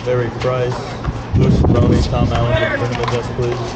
Barry Price, Bush Maumee, Tom Allen, with the tournament desk, please.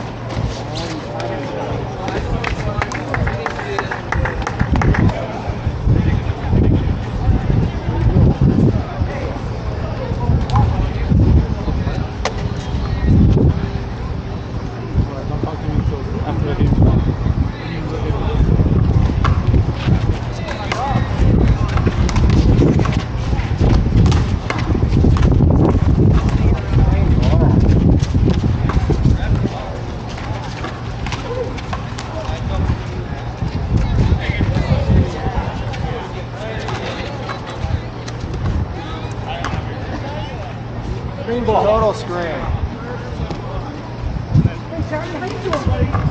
Green ball. Total scram. Hey, Charlie, how you doing, buddy?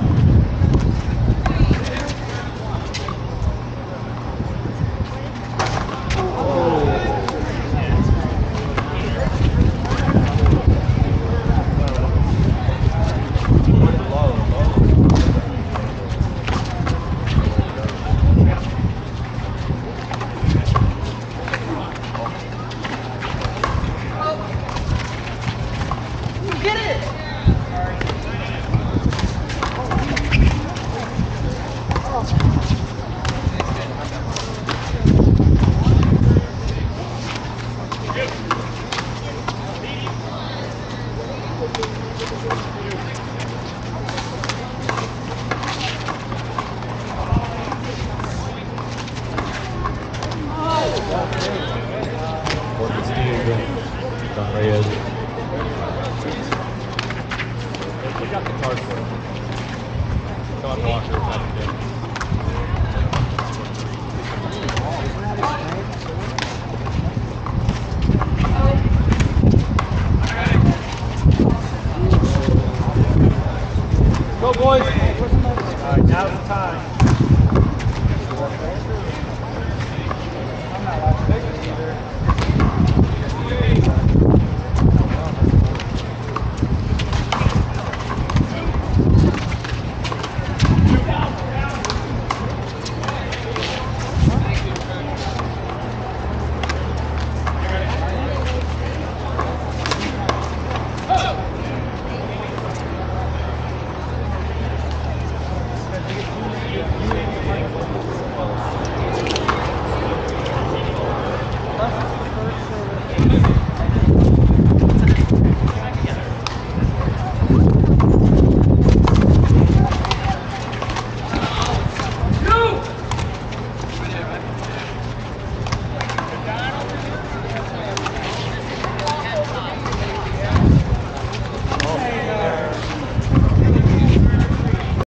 Get it! Don Reyes. We got the card for it. Come on, Walker.